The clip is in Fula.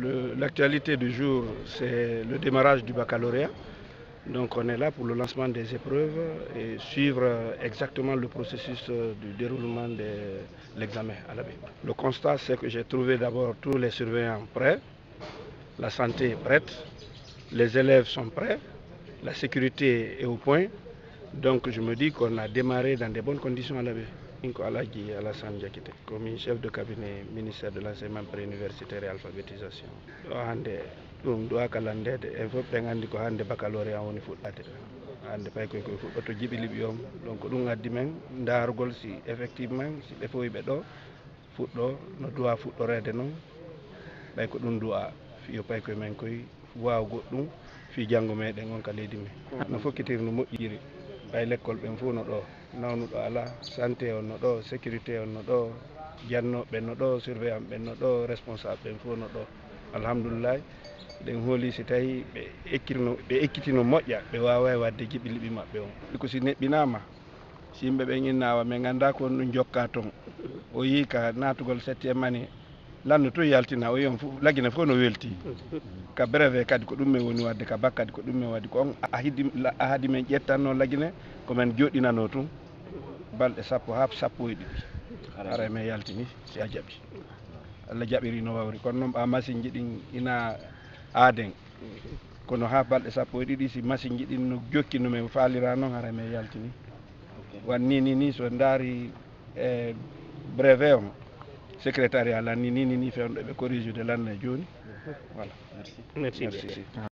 L'actualité du jour, c'est le démarrage du baccalauréat. Donc on est là pour le lancement des épreuves et suivre exactement le processus du déroulement de l'examen à la baie. Le constat, c'est que j'ai trouvé d'abord tous les surveillants prêts, la santé est prête, les élèves sont prêts, la sécurité est au point. Donc je me dis qu'on a démarré dans de bonnes conditions à la baie. Alaji Alassane Diakité, comme chef de cabinet ministère de l'enseignement préuniversitaire et alphabétisation. Hande ɗum ɗo kalandede e fof ɓe gandi ko hande baccalauréat woni fuɗɗade hande pay koy koye fuɗɗoto jiiɓi liɓi on donc ɗum addi men darugol si effectivement si ɓe foyi ɓe ɗo fuɗɗo no duwa fuɗɗorede noon ɓay ko ɗum duwa fiyo pay koye men koye waw goɗɗum fi janggo meɗen on ka leydi men no fokkitir no moƴƴiri ɓay l'école ɓen fof no ɗo nawnuɗo ala santé on no ɗo sécurité on no ɗo jannoɓe no ɗo surveillant ɓen no ɗo responsable ɓen fof no ɗo alhamdoulillahi ɗen hooli si tawi ɓe ekkitino moƴƴa ɓe wawa wadde jiiɓi liɓi mabɓe on ko si neɓɓinama si yimɓe ɓen innawa min ganda ko ɗum jokka toon o yi ka natugol 7e année lanno to yaltina o yi on fof laguine fof no welti ka brevet kadi ko ɗum min woni wadde ka bac kadi ko ɗum min wadde ko on a haadi men ƴettanno laguine komin joɗinano tun balɗe sappo ha sappo e ɗiɗi ara men yaltini si a jaaɓi Allah jaɓiri no wawri kono noon ɓa machine ji ɗin ina aaden kono ha balɗe sappo e ɗiɗi si machine ji ɗin no jokki no min falira noon hara men yaltini wanni ni so daari e brevet on secrétariat lanni ni fewno ɓe corrige de lanne joni voilà merci.